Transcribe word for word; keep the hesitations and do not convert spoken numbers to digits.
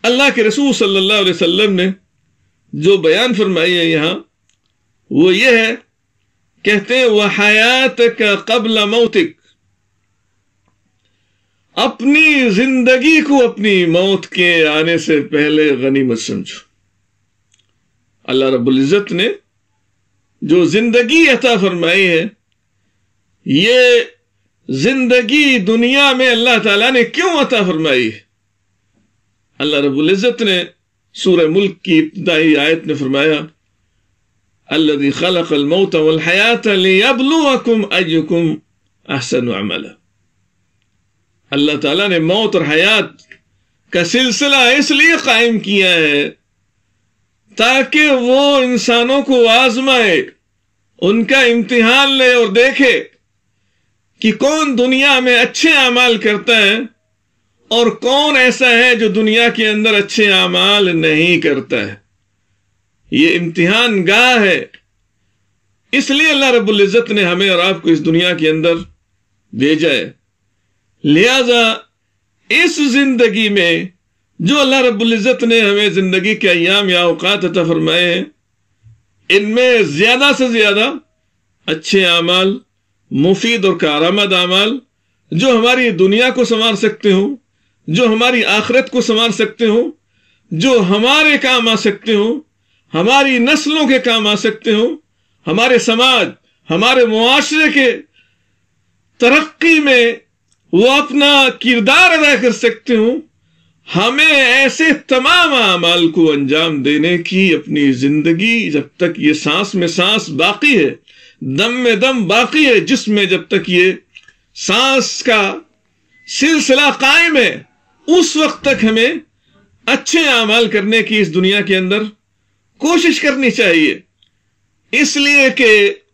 اللہ کے رسول صلی اللہ علیہ وسلم نے جو بیان فرمائی ہے یہاں وہ یہ ہے، کہتے ہیں وَحَيَاتَكَ قَبْلَ مَوْتِكَ، اپنی زندگی کو اپنی موت کے آنے سے پہلے غنیمت سمجھو۔ اللہ رب العزت نے جو زندگی عطا فرمائی ہے، یہ زندگی دنیا میں اللہ تعالیٰ نے کیوں عطا فرمائی ہے؟ اللہ رب العزت نے سورہ ملک کی ابتدائی آیت میں فرمایا الذی خلق الموت والحیات لیبلوکم ایکم احسن عملا۔ اللہ تعالیٰ نے موت اور حیات کا سلسلہ اس لیے قائم کیا ہے تاکہ وہ انسانوں کو آزمائے، ان کا امتحان لے اور دیکھے کہ کون دنیا میں اچھے اعمال کرتا ہے اور کون ایسا ہے جو دنیا کے اندر اچھے اعمال نہیں کرتا ہے۔ یہ امتحان گاہ ہے، اس لیے اللہ رب العزت نے ہمیں اور آپ کو اس دنیا کے اندر بھیجا ہے۔ لہذا اس زندگی میں جو اللہ رب العزت نے ہمیں زندگی کے ایام یا اوقات عطا فرمائے ہیں، ان میں زیادہ سے زیادہ اچھے اعمال، مفید اور کارآمد اعمال جو ہماری دنیا کو سنوار سکتے ہوں، جو ہماری آخرت کو سنوار سکتے ہوں، جو ہمارے کام آ سکتے ہوں، ہماری نسلوں کے کام آ سکتے ہوں، ہمارے سماج، ہمارے معاشرے کے ترقی میں وہ اپنا کردار ادا کر سکتے ہوں، ہمیں ایسے تمام اعمال کو انجام دینے کی اپنی زندگی جب تک یہ سانس میں سانس باقی ہے، دم میں دم باقی ہے، جسم میں جب تک یہ سانس کا سلسلہ قائم ہے، اس وقت تک ہمیں اچھے اعمال کرنے کی اس دنیا کے اندر کوشش کرنی چاہیے۔ اس لیے کہ